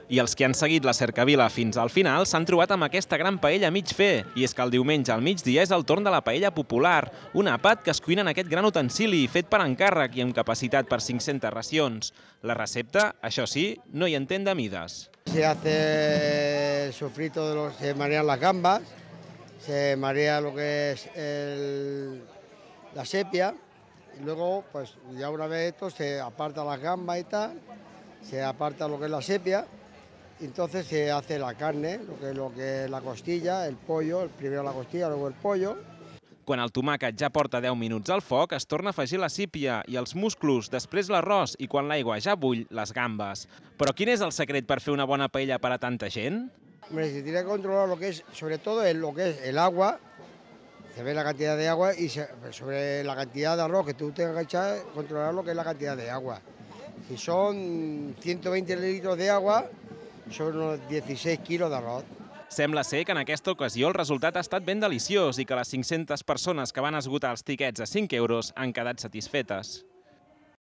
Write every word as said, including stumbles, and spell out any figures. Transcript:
I els que han seguit la cercavila fins al final s'han trobat amb aquesta gran paella a mig fer. I és que el diumenge al migdia és el torn de la paella popular, un àpat que es cuina en aquest gran utensili, fet per encàrrec i amb capacitat per cinc-centes racions. La recepta, això sí, no hi entén de mides. Se hace el sofrito, de los, se marean las gambas, se marea lo que es el, la sepia, y luego, pues ya una vez esto, se aparta las gambas y tal, se aparta lo que es la sepia, y entonces se hace la carne, lo que es lo que es la costilla, el pollo, el primero la costilla, luego el pollo. Quan el tomàquet ja porta deu minuts al foc, es torna a afegir la sípia i els musclos, després l'arròs i quan l'aigua ja bull, les gambes. Però quin és el secret per fer una bona paella per a tanta gent? Hombre, se tiene que controlar lo que es, sobre todo el, lo que es el agua, se ve la cantidad de agua y se, sobre la cantidad de arroz que tú tengas que echar, controlar lo que es la cantidad de agua. Si son ciento veinte litros de agua, són uns dieciséis quilos d'arròs. Sembla ser que en aquesta ocasió el resultat ha estat ben deliciós i que les cinc-centes persones que van esgotar els tiquets a cinc euros han quedat satisfetes.